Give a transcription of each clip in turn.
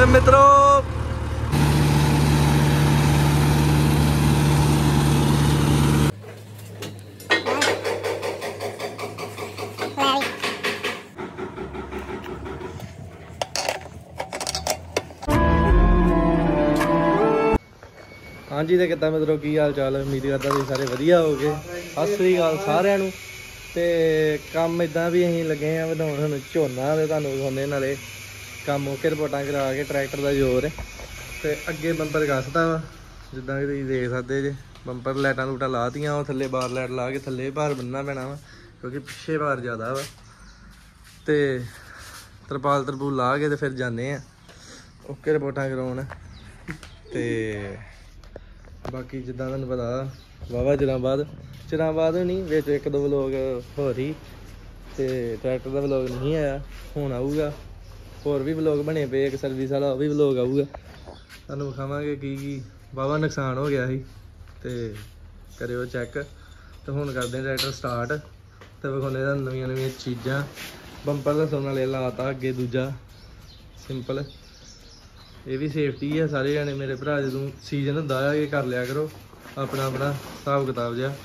मित्रों हाँ जी तो कितना मित्रों की हाल चाल उम्मीद करता तुम सारे वधिया हो गए। सत श्री अकाल सारिਆਂ ਨੂੰ ਤੇ ਕੰਮ इदा भी ਅਸੀਂ लगे हैं ਵਧਾਉਣ ਸਾਨੂੰ ਝੋਨਾ ਤੇ ਤੁਹਾਨੂੰ ਵਿਖਾਉਂਦੇ ਨਾਲੇ ਕੰਮ ਓਕੇ ਰਿਪੋਰਟਾਂ करा के ट्रैक्टर का जोर ਤੇ ਅੱਗੇ ਬੰਪਰ ਕੱਸਦਾ ਵਾ ਜਿੱਦਾਂ ਕਿ ਤੁਸੀਂ ਦੇਖ ਸਕਦੇ ਜੇ ਬੰਪਰ ਲਾਈਟਾਂ ਲੂਟਾਂ ਲਾਤੀਆਂ ਉਹ ਥੱਲੇ ਬਾਰ ਲਾਈਟ ਲਾ ਕੇ ਥੱਲੇ ਭਾਰ ਬੰਨਣਾ ਪੈਣਾ ਵਾ ਕਿਉਂਕਿ ਪਿੱਛੇ ਭਾਰ ਜ਼ਿਆਦਾ ਵਾ ਤੇ ਤਰਪਾਲ ਤਰਪੂਲ ਲਾ ਕੇ ਤੇ ਫਿਰ ਜਾਂਦੇ ਆ ਓਕੇ ਰਿਪੋਰਟਾਂ ਕਰਾਉਣ ਤੇ बाकी जिदा तुहानूं पता वाहवा चिरां बाद नहीं विच एक दो व्लॉग हो रही तो ट्रैक्टर का व्लॉग नहीं आया हुण आऊगा होर भी व्लॉग बने पे एक सर्विस वाला वो भी व्लॉग आऊगा तुहानूं विखावांगे की वाहवा नुकसान हो गया सी ते करियो चैक तो हुण करदे ट्रैक्टर स्टार्ट तो विखाउने तुहानूं नवीं नवीं चीज़ां बंपर दस्सण वाले लाता अगे दूजा सिंपल ये भी सेफ्टी है सारे जने मेरे भरा जो सीजन होंदा है ये कर लिया करो अपना अपना हिसाब किताब जहा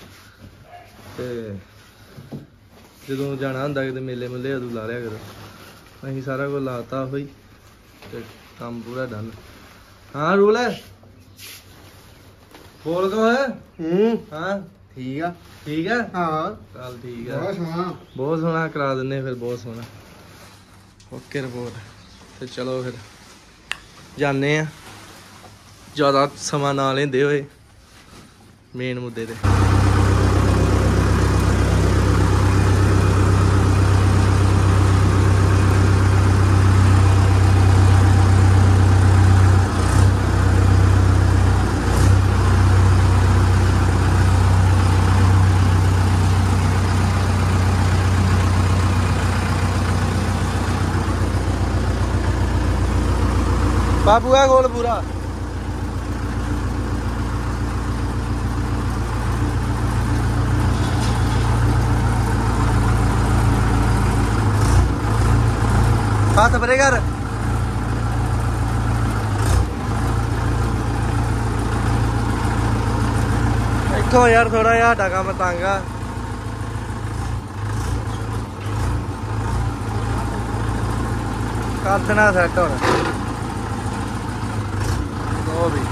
तो जो जाना होंदा कि मेले मुले उदों ला लिया करो असीं सारा कुछ लाता हुई तो काम पूरा डन। हाँ रूल है बोल दो है हाँ ठीक है हाँ चल ठीक है बहुत सोहना करा देने फिर बहुत सोहना ओके रिपोर्ट तो चलो फिर जाने ज़्यादा समा ना लेंदे होए मेन मुद्दे ते बाबू है गोल पूरा हाथ परे कर इथों यार थोड़ा जिहा साडा काम तंग आ कर देना सैट हुण भी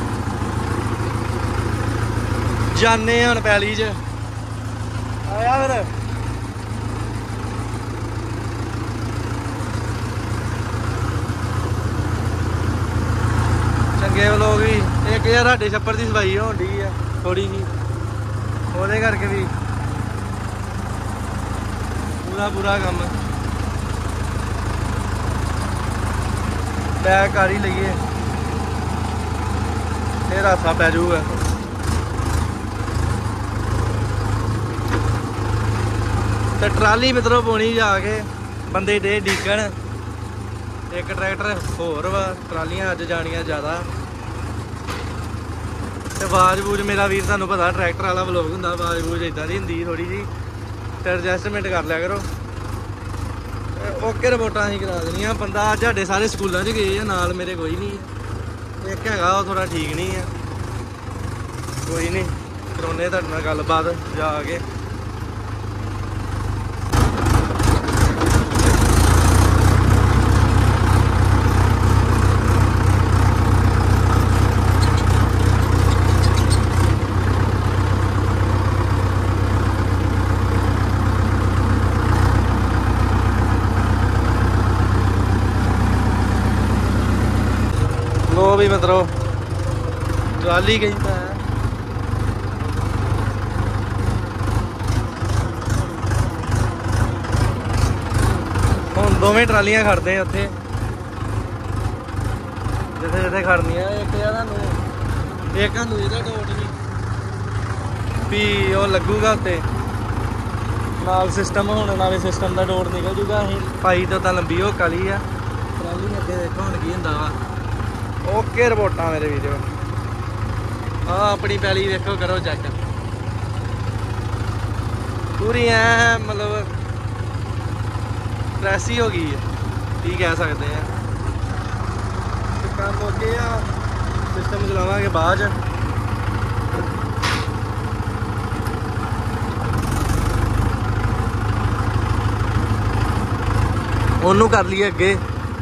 जाने हम पैली च आया फिर चंगे लोग भी एक यार साडे छप्पर की सफाई होनी है थोड़ी जी वो करके भी पूरा काम पैक कर ही लीए फिर हाथा पै जाऊगा तो ट्राली मित्रों पौनी जाके बंदे डे डिगन एक ट्रैक्टर होर वा ट्रालियां अज जानियां ज़्यादा तो आवाज़ बूज मेरा वीर तुहानूं पता ट्रैक्टर वाला व्लॉग हुंदा आवाज़ बूज इदां दी हुंदी थोड़ी जी तो एडजस्टमेंट कर लिया करो ओके रिपोर्टां असीं करा देनियां बंदा अज साडे सारे स्कूलों च गए नाल मेरे कोई नहीं एक है थोड़ा ठीक नहीं है कोई नहीं करोने तुहाडे नाल गलबात जाके लो भी मतलब ट्राली गई है हम दोवें ट्रालियां खड़ते हैं उत्थे जिथे जिथे खड़निया एक डोट नहीं भी वो लगूगा उत्ते नाल सिस्टम होने नाले सिस्टम का डोट निकल जूगा असीं पाई तो लंबी हो काली आ ट्राली अगे देखो हुण की हुंदा वा ओके रिपोर्टां मेरे वीडियो हाँ अपनी पैली देखो करो चैक पूरी ऐ मतलब प्रेस ही हो गई है की कह सकते हैं काम ओके आ सिस्टम चलावांगे बाद च ओनू कर लिए अगे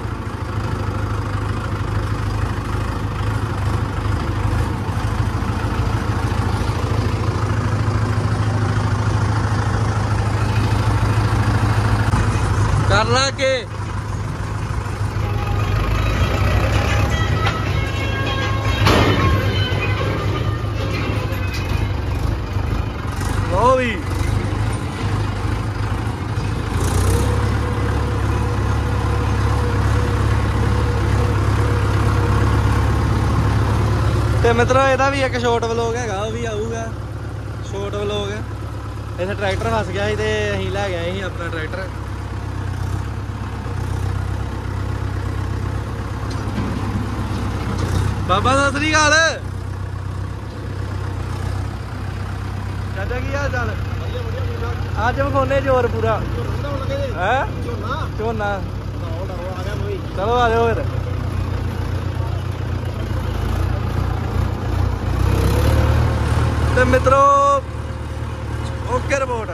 कर ला के लो भी ਤੇ ਮਿੱਤਰੋ ਇਹਦਾ ਵੀ ਇੱਕ ਸ਼ਾਰਟ ਵਲੌਗ ਹੈਗਾ ਉਹ ਵੀ ਆਊਗਾ ਸ਼ਾਰਟ ਵਲੌਗ ਇੱਥੇ ਟਰੈਕਟਰ ਫਸ ਗਿਆ ਸੀ ਤੇ ਅਸੀਂ ਲੈ ਗਏ ਸੀ ਆਪਣਾ ਟਰੈਕਟਰ ਬਾਬਾ ਸਤਿ ਸ੍ਰੀ ਅਕਾਲ ਚਾਚਾ ਕੀ ਹਾਲ ਚਾਲ ਅੱਜ ਵਿਖਾਉਣੇ ਜ਼ੋਰ ਪੂਰਾ ਹੈ ਝੋਨਾ ਚਲੋ ਆ ਜਾਓ ਫਿਰ ਤੇ ਮਿੱਤਰੋ ਓਕੇ ਰਿਪੋਰਟ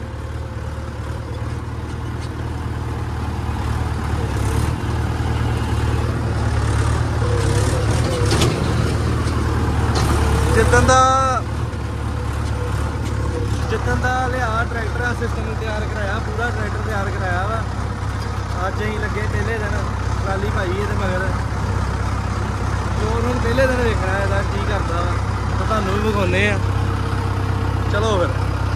ਜਿੱਦਣ ਦਾ ਲਿਆ ਟਰੈਕਟਰ ਸਿਸਟਮ ਤਿਆਰ ਕਰਾਇਆ ਪੂਰਾ ਟਰੈਕਟਰ ਤਿਆਰ ਕਰਾਇਆ ਵਾ ਅੱਜ ਅਸੀਂ ਲੱਗੇ ਪਹਿਲੇ ਦਿਨ ਟਰਾਲੀ ਪਾਈ ਇਹਦੇ ਮਗਰ ਹੋਰ ਹੁਣ ਪਹਿਲੇ ਦਿਨ ਵੇਖਣਾ ਇਹਦਾ ਕੀ ਕਰਦਾ ਵਾ ਤਾਂ ਤੁਹਾਨੂੰ ਵੀ ਵਿਖਾਉਂਦੇ ਆ ਚਲੋ ਫਿਰ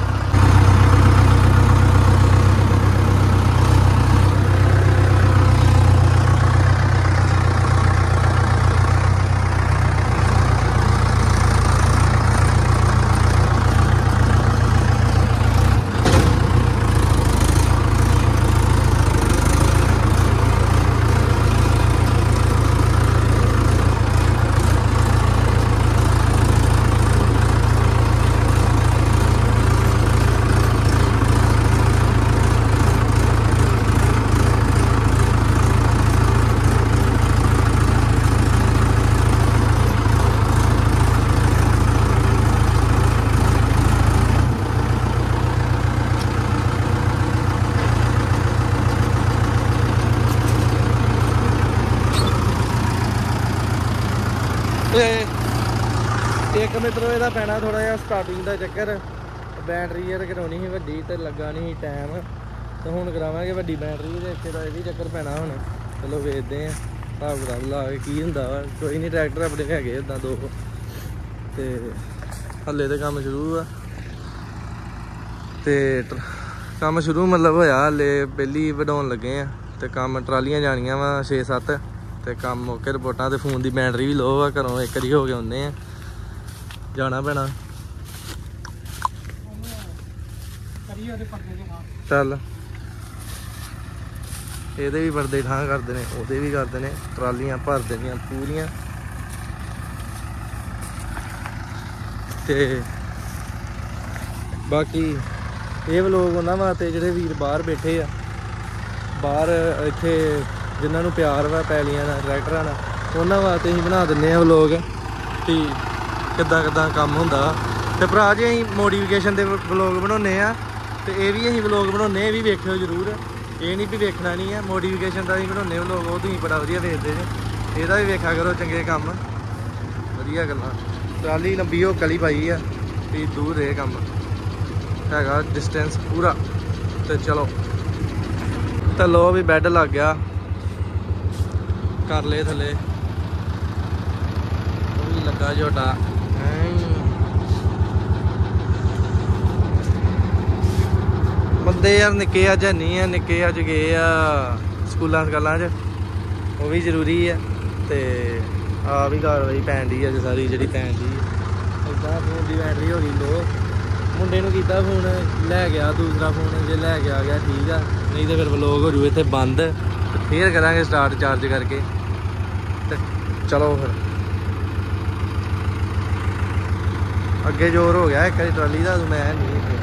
एक मित्रों ਇਹਦਾ ਪੈਣਾ थोड़ा ਜਿਹਾ ਸਟਾਰਟਿੰਗ ਦਾ ਚੱਕਰ ਬੈਟਰੀ ਯਾਰ ਕਰਾਉਣੀ ਸੀ ਵੱਡੀ ਤੇ ਲੱਗਾ ਨਹੀਂ ਟਾਈਮ ਤੇ ਹੁਣ ਕਰਾਵਾਂਗੇ ਵੱਡੀ ਬੈਟਰੀ ਦੇ ਇੱਥੇ ਦਾ ਇਹ ਵੀ ਚੱਕਰ ਪੈਣਾ ਹੁਣ ਚਲੋ ਵੇਖਦੇ ਆ ਹਿਸਾਬ ਕਿਤਾਬ ਲਾ ਕੇ ਕੀ ਹੁੰਦਾ ਵਾ ਕੋਈ ਨਹੀਂ ਟਰੈਕਟਰ ਆਪਣੇ ਹੈਗੇ ਇਦਾਂ ਦੋ ਤੇ ਹੱਲੇ ਤੇ ਕੰਮ ਸ਼ੁਰੂ ਆ ਤੇ ਕੰਮ ਸ਼ੁਰੂ ਮਤਲਬ ਹੋਇਆ ਹੱਲੇ ਪਹਿਲੀ ਵਧਾਉਣ ਲੱਗੇ ਆ ਤੇ ਕੰਮ ਟਰਾਲੀਆਂ ਜਾਣੀਆਂ ਵਾ 6-7 ਤੇ ਕੰਮ ਓਕੇ ਰਿਪੋਰਟਾਂ ਤੇ ਫੋਨ ਦੀ ਬੈਟਰੀ ਵੀ ਲੋ ਆ ਘਰੋਂ ਇੱਕ ਵਾਰੀ ਹੋ ਕੇ ਆਉਂਦੇ ਆ ਜਾਣਾ ਪੈਣਾ ਚੱਲ ਇਹਦੇ ਵੀ ਪਰਦੇ ਠਾਂ ਕਰਦੇ ਨੇ ਉਹਦੇ ਵੀ ਕਰਦੇ ਨੇ ਟਰਾਲੀਆਂ ਭਰ ਦੇਣੀਆਂ ਪੂਰੀਆਂ ਤੇ ਬਾਕੀ ਇਹ ਵਲੋਗ ਉਹਨਾਂ ਵਾਸਤੇ ਜਿਹੜੇ ਵੀਰ ਬਾਹਰ ਬੈਠੇ ਆ ਬਾਹਰ ਇੱਥੇ ਜਿਨ੍ਹਾਂ ਨੂੰ ਪਿਆਰ ਵਾ ਪੈਲੀਆਂ ਨਾਲ ਟਰੈਕਟਰਾਂ ਨਾਲ ਉਹਨਾਂ ਵਾਸਤੇ ਅਸੀਂ ਬਣਾ ਦਿੰਦੇ ਆ ਵਲੋਗ ਵੀ ਕਿੱਦਾਂ ਕੰਮ ਹੁੰਦਾ ਤੇ ਭਰਾ ਜੀ ਅਸੀਂ ਮੋਡੀਫਿਕੇਸ਼ਨ ਦੇ ਵਲੋਗ ਬਣਾਉਂਦੇ ਆ ਤੇ ਇਹ ਵੀ ਅਸੀਂ ਵਲੋਗ ਬਣਾਉਂਦੇ ਇਹ ਵੀ ਵੇਖਿਓ ਜ਼ਰੂਰ ਇਹ ਨਹੀਂ ਵੀ ਵੇਖਣਾ ਨਹੀਂ ਆ ਮੋਡੀਫਿਕੇਸ਼ਨ ਦਾ ਅਸੀਂ ਬਣਾਉਂਦੇ ਵਲੋਗ ਉਹ ਤੁਸੀਂ ਬੜਾ ਵਧੀਆ ਵੇਖਦੇ ਜੇ ਇਹਦਾ ਵੀ ਵੇਖਿਆ ਕਰੋ ਚੰਗੇ ਕੰਮ ਵਧੀਆ ਗੱਲਾਂ ਟਰਾਲੀ ਲੰਬੀ ਹੋ ਕਲੀ ਪਾਈ ਆ ਵੀ ਦੂਰ ਇਹ ਕੰਮ ਹੈਗਾ ਡਿਸਟੈਂਸ ਪੂਰਾ ਤੇ ਚਲੋ ਤੇ ਲੋ ਵੀ ਬੈੱਡ ਲੱਗ ਗਿਆ ਕਰ ਲਏ ਥੱਲੇ ਉਹ ਵੀ ਲੱਗਾ ਝੋਟਾ ਬੰਦੇ ਯਾਰ ਨਿੱਕੇ ਅੱਜ ਨਹੀਂ ਆ ਨਿੱਕੇ ਅੱਜ ਗਏ ਆ ਸਕੂਲਾਂ ਸਕਾਲਾਂ 'ਚ ਉਹ ਵੀ ਜ਼ਰੂਰੀ ਆ ਤੇ ਆ ਵੀ ਕਾਰਵਾਈ ਪੈਣ ਦੀ ਅੱਜ ਸਾਰੀ ਜਿਹੜੀ ਪੈਣ ਦੀ ਇੱਦਾਂ ਫੋਨ ਦੀ ਬੈਟਰੀ ਹੋ ਗਈ ਲੋ ਮੁੰਡੇ ਨੂੰ ਕੀਤਾ ਫੋਨ ਲੈ ਗਿਆ ਦੂਸਰਾ ਫੋਨ ਜੇ ਲੈ ਕੇ ਆ ਗਿਆ ਠੀਕ ਆ ਨਹੀਂ ਤੇ ਫਿਰ ਵਲੋਗ ਹੋ ਜੂ ਇੱਥੇ ਬੰਦ ਫੇਰ ਕਰਾਂਗੇ ਸਟਾਰਟ ਚਾਰਜ ਕਰਕੇ ਤੇ ਚਲੋ ਫਿਰ ਅੱਗੇ ਜ਼ੋਰ ਹੋ ਗਿਆ ਇੱਕ ਵਾਰੀ ਟਰਾਲੀ ਦਾ ਮੈਂ ਨਹੀਂ ਇੱਥੇ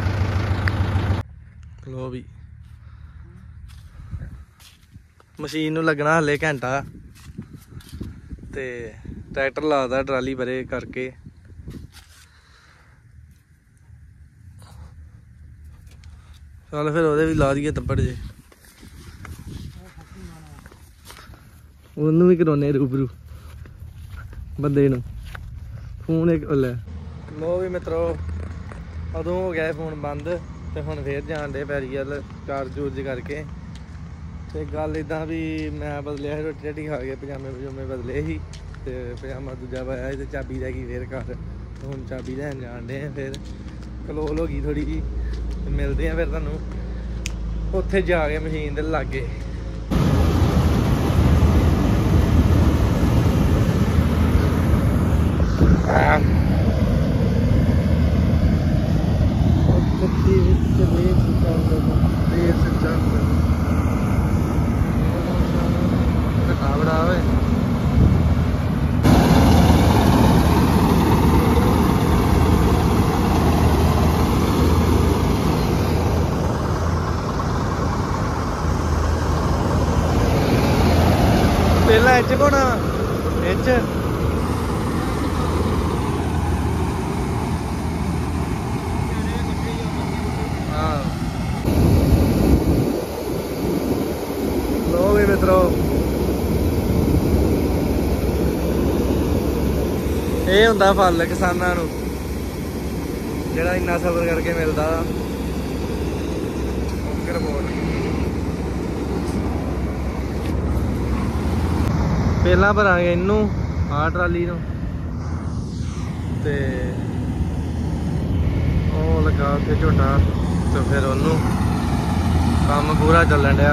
ਲੋ ਵੀ ਮਸ਼ੀਨ ਨੂੰ ਲੱਗਣਾ ਹਲੇ ਘੰਟਾ ਤੇ ਟਰੈਕਟਰ ਲਾਦਾ ਟਰਾਲੀ ਪਰੇ ਕਰਕੇ। ਚੱਲ ਫਿਰ ਉਹਦੇ ਵੀ ਲਾ ਦਈਏ ਤੱਪੜ ਜੇ, ਉਹਨੂੰ ਵੀ ਕਰਾਉਣੇ ਰੂਬਰੂ ਬੰਦੇ ਨੂੰ ਫੋਨ ਇੱਕ ਲੈ ਲੋ ਵੀ ਮਿੱਤਰੋ। ਉਦੋਂ ਹੋ ਗਿਆ ਫੋਨ ਬੰਦ ਤੇ ਹੁਣ ਫੇਰ ਜਾਣ ਦੇ ਪੈਰੀ ਵੱਲ ਚਾਰਜ ਚੂਰਜ ਕਰਕੇ। ਤੇ ਗੱਲ ਇੱਦਾਂ ਵੀ ਮੈਂ ਬਦਲਿਆ ਸੀ, ਰੋਟੀ ਰਾਟੀ ਖਾ ਕੇ ਪਜਾਮੇ ਪਜੂਮੇ ਬਦਲੇ ਸੀ ਤੇ ਪਜਾਮਾ ਦੂਜਾ ਪਾਇਆ ਸੀ ਤੇ ਚਾਬੀ ਰਹਿ ਗਈ ਫੇਰ ਘਰ। ਹੁਣ ਚਾਬੀ ਲੈਣ ਜਾਣ ਦੇ ਆ, ਫਿਰ ਕਲੋਲ ਹੋ ਗਈ ਥੋੜੀ ਜਿਹੀ। ਤੇ ਮਿਲਦੇ ਆ ਫਿਰ ਤੁਹਾਨੂੰ ਉੱਥੇ ਜਾ ਕੇ ਮਸ਼ੀਨ ਦੇ ਲਾਗੇ। ਪਹਿਲਾਂ ਇੱਚ ਕੋਣਾ ਇੱਚ ਹਾਂ। ਲੋ ਵੀ ਮਿੱਤਰੋ, ਇਹ ਹੁੰਦਾ ਫਲ ਕਿਸਾਨਾਂ ਨੂੰ ਜਿਹੜਾ ਇੰਨਾ ਸਬਰ ਕਰਕੇ ਮਿਲਦਾ। ਪਹਿਲਾਂ ਭਰਾਂਗੇ ਇਹਨੂੰ, ਆਹ ਟਰਾਲੀ ਨੂੰ, ਤੇ ਉਹ ਲਗਾ ਉੱਥੇ ਝੋਟਾ ਤੇ ਫਿਰ ਉਹਨੂੰ। ਕੰਮ ਪੂਰਾ ਚੱਲਣ ਡਿਆ।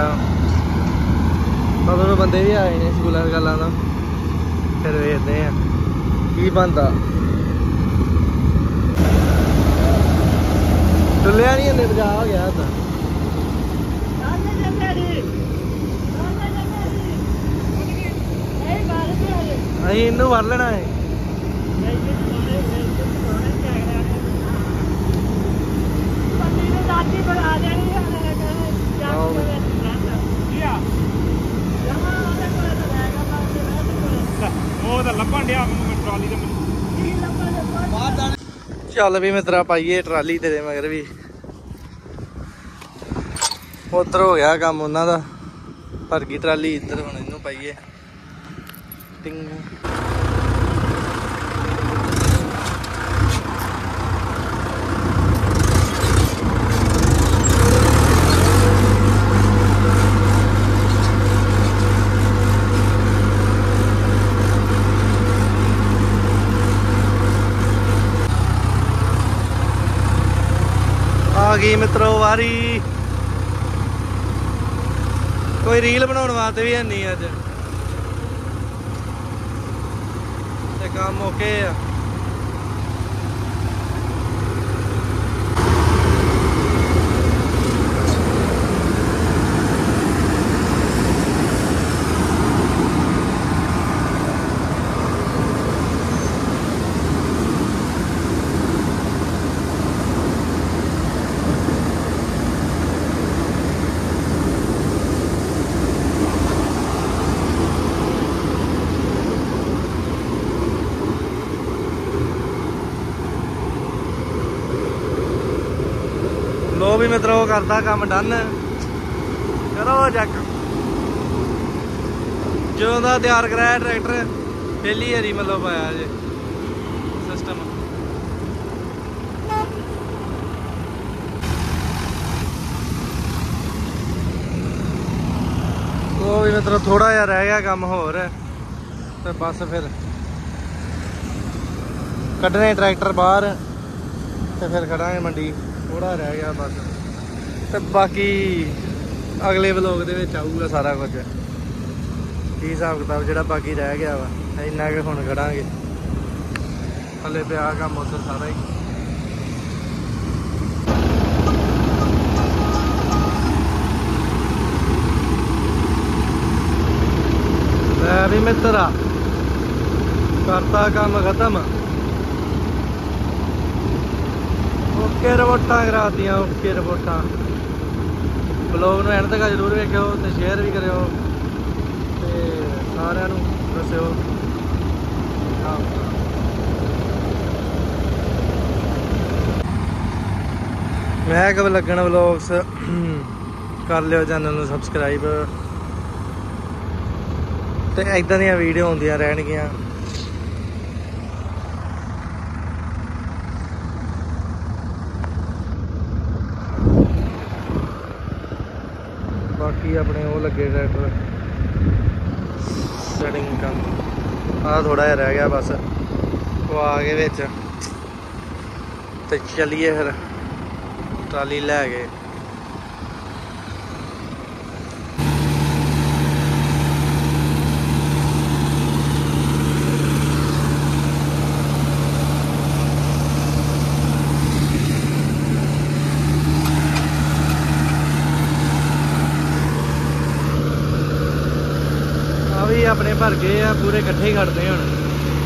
ਮਗਰੋਂ ਬੰਦੇ ਵੀ ਆਏ ਨੇ ਸਕੂਲਾਂ ਗੱਲਾਂ ਦਾ, ਫਿਰ ਵੇਖਦੇ ਆ ਕੀ ਬਣਦਾ। ਟੁੱਲਿਆ ਨਹੀਂ ਹਲੇ, ਬਜਾ ਹੋ ਗਿਆ ਤਾਂ। ਅਸੀਂ ਇਹਨੂੰ ਵੜ ਲੈਣਾ ਹੈ। ਚੱਲ ਵੀ ਮਿੱਤਰਾ ਪਾਈਏ ਟਰਾਲੀ ਤੇਰੇ ਮਗਰ ਵੀ। ਉਧਰ ਹੋ ਗਿਆ ਕੰਮ ਉਹਨਾਂ ਦਾ, ਭਰ ਗਈ ਟਰਾਲੀ। ਇੱਧਰ ਹੁਣ ਇਹਨੂੰ ਪਾਈਏ ਟਿੰਗ। ਆ ਗਈ ਮਿੱਤਰੋ ਵਾਰੀ। ਕੋਈ ਰੀਲ ਬਣਾਉਣ ਵਾਸਤੇ ਵੀ ਹੈ ਨਹੀਂ ਅੱਜ, ਤੇ ਕੰਮ ਓਕੇ ਆ। ਲੋ ਵੀ ਮਿੱਤਰੋ ਕਰਦਾ ਕੰਮ ਡਨ। ਕਰੋ ਚੈੱਕ। ਜਦੋਂ ਦਾ ਤਿਆਰ ਕਰਾਇਆ ਟਰੈਕਟਰ, ਪਹਿਲੀ ਵਾਰੀ ਮਤਲਬ ਪਾਇਆ ਜੇ ਸਿਸਟਮ। ਉਹ ਵੀ ਮਿੱਤਰੋ ਥੋੜਾ ਜਿਹਾ ਰਹਿ ਗਿਆ ਕੰਮ ਹੋਰ, ਤੇ ਬਸ ਫਿਰ ਕੱਢਣੇ ਟਰੈਕਟਰ ਬਾਹਰ ਤੇ ਫਿਰ ਖੜਾਂਗੇ ਮੰਡੀ। ਥੋੜਾ ਰਹਿ ਗਿਆ ਬਸ, ਤੇ ਬਾਕੀ ਅਗਲੇ ਵਲੋਗ ਦੇ ਵਿੱਚ ਆਊਗਾ ਸਾਰਾ ਕੁਝ, ਕੀ ਹਿਸਾਬ ਕਿਤਾਬ ਜਿਹੜਾ ਬਾਕੀ ਰਹਿ ਗਿਆ ਵਾ। ਇੰਨਾ ਕਿ ਹੁਣ ਖੜਾਂਗੇ, ਹਲੇ ਪਿਆ ਕੰਮ ਉੱਧਰ ਸਾਰਾ ਹੀ। ਲੈ ਵੀ ਮਿੱਤਰਾ ਕਰਤਾ ਕੰਮ ਖਤਮ। ਓਕੇ ਰਿਪੋਰਟਾਂ ਕਰਾਤੀਆਂ, ਓਕੇ ਰਿਪੋਰਟਾਂ। ਬਲੌਗ ਨੂੰ ਐਂਡ ਤੱਕ ਜ਼ਰੂਰ ਵੇਖਿਓ ਤੇ ਸ਼ੇਅਰ ਵੀ ਕਰਿਓ ਤੇ ਸਾਰਿਆਂ ਨੂੰ ਦੱਸਿਓ मैं कब लगन व्लॉग्स कर लियो चैनल नूं सबसक्राइब ते इदां दी वीडियो होंदियां रहणगियां। बाकी अपने वो लगे ट्रैक्टर सेटिंग काम आ थोड़ा जिहा रह गया बस वो आ गए विच ते चलिए फिर ट्राली लै गए। भी अपने भर गए आ पूरे इकट्ठे ही खड़ते हैं हुण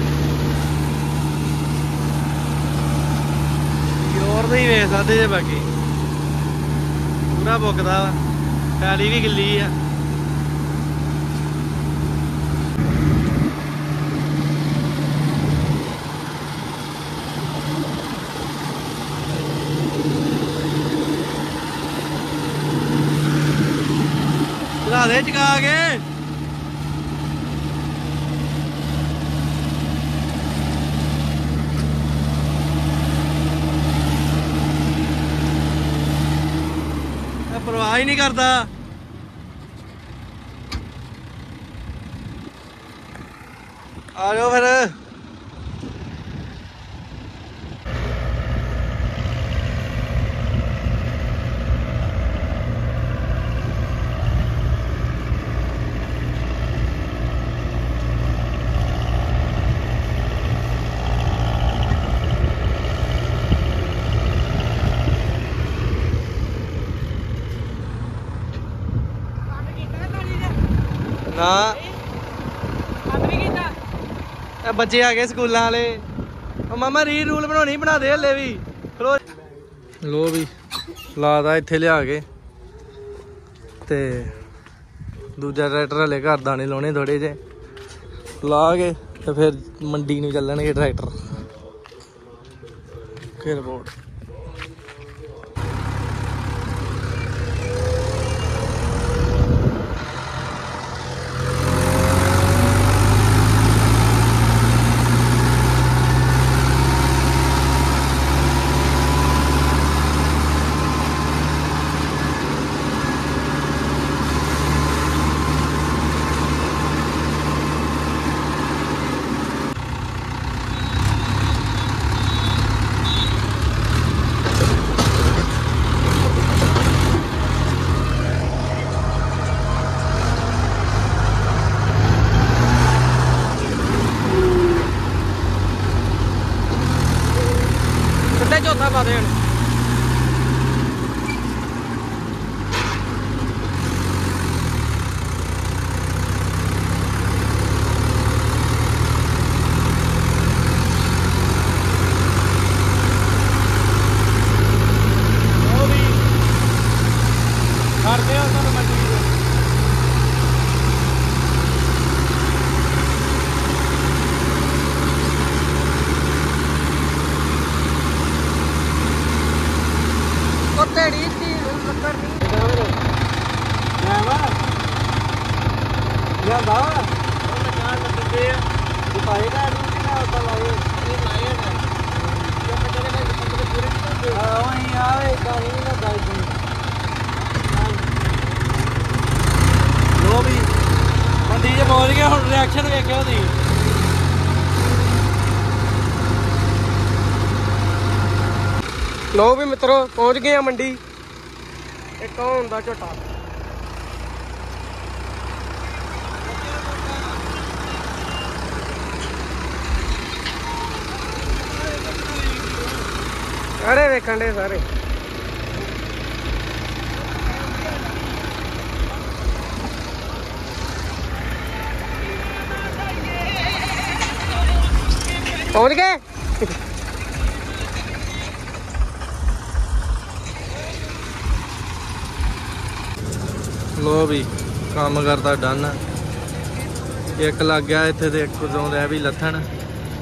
और नहीं वेख सकते जे बाकी पूरा बुकदा वा पैली भी गिल्ली आ। चला दे चका के परवाह ही नहीं करता। आ जाओ फिर ना बच्चे आ गए स्कूलों वाले मामा री रूल बनानी बना दे हले भी लो भी लादा इत्थे लिया के ते दूजा ट्रैक्टर हले घर दाने लाने थोड़े जे ला के ते फिर मंडी नूं चलणगे ट्रैक्टर फिर बोर्ड चौथा पा दे लो भी मंडी च पहुंच गए हुण रिएक्शन वेखियो दी लो भी मित्रों पहुंच गए हैं मंडी एक हुंदा झोटा अरे वेखण दे सारे पहुंच गए लो भी काम करता डन एक लग गया इत्थे ते एक रह भी लथन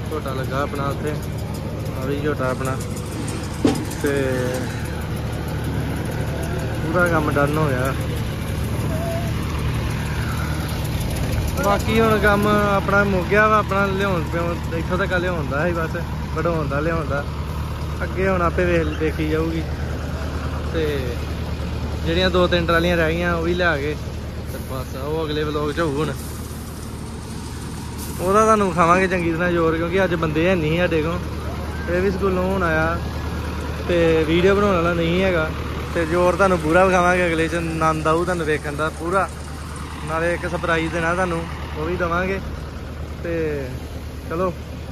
ਝੋਟਾ ਲੱਗਾ ਆਪਣਾ ਉੱਥੇ, ਆ ਵੀ ਝੋਟਾ ਆਪਣਾ, ਤੇ ਪੂਰਾ ਕੰਮ ਡਨ ਹੋ ਗਿਆ। ਬਾਕੀ ਹੁਣ ਕੰਮ ਆਪਣਾ ਮੁੱਕ ਗਿਆ ਵਾ, ਆਪਣਾ ਲਿਆਉਣ ਪਿਆਉਣ ਇੱਥੋਂ ਤੱਕ ਲਿਆਉਣ ਦਾ ਸੀ ਬਸ, ਵਢਾਉਣ ਦਾ ਲਿਆਉਣ ਦਾ, ਅੱਗੇ ਹੁਣ ਆਪੇ ਦੇਖੀ ਜਾਊਗੀ। ਤੇ ਜਿਹੜੀਆਂ 2-3 ਟਰਾਲੀਆਂ ਰਹਿ ਗਈਆਂ ਉਹ ਵੀ ਲਿਆ ਕੇ ਤੇ ਬਸ ਉਹ ਅਗਲੇ ਵਲੋਗ 'ਚ ਹੋਊ। ਹੁਣ ਉਹਦਾ ਤੁਹਾਨੂੰ ਖਾਵਾਂਗੇ ਚੰਗੀ ਤਰ੍ਹਾਂ ਜ਼ੋਰ, ਕਿਉਂਕਿ ਅੱਜ ਬੰਦੇ ਹੈ ਨਹੀਂ ਸਾਡੇ ਕੋਲ, ਇਹ ਵੀ ਸਕੂਲੋਂ ਹੁਣ ਆਇਆ ਤੇ ਵੀਡੀਓ ਬਣਾਉਣ ਵਾਲਾ ਨਹੀਂ ਹੈਗਾ, ਤੇ ਜ਼ੋਰ ਤੁਹਾਨੂੰ ਪੂਰਾ ਵਿਖਾਵਾਂਗੇ ਅਗਲੇ 'ਚ, ਆਨੰਦ ਆਊ ਤੁਹਾਨੂੰ ਵੇਖਣ ਦਾ ਪੂਰਾ। ਨਾਲੇ ਇੱਕ ਸਰਪ੍ਰਾਈਜ਼ ਦੇਣਾ ਤੁਹਾਨੂੰ, ਉਹ ਵੀ ਦੇਵਾਂਗੇ। ਤੇ ਚਲੋ,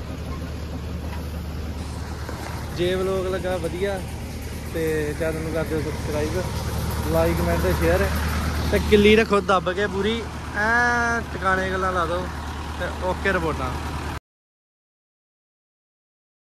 ਜੇ ਵਲੋਗ ਲੱਗਾ ਵਧੀਆ ਤੇ ਚੈਨਲ ਨੂੰ ਕਰ ਦਿਓ ਸਬਸਕ੍ਰਾਈਬ, ਲਾਈਕ ਕਮੈਂਟ ਤੇ ਸ਼ੇਅਰ, ਤੇ ਕਿੱਲੀ ਰੱਖੋ ਦੱਬ ਕੇ ਪੂਰੀ ਐ ਟਿਕਾਣੇ ਗੱਲਾਂ ਲਾ ਦਿਓ, ਤੇ ਓਕੇ ਰਿਪੋਰਟਾਂ।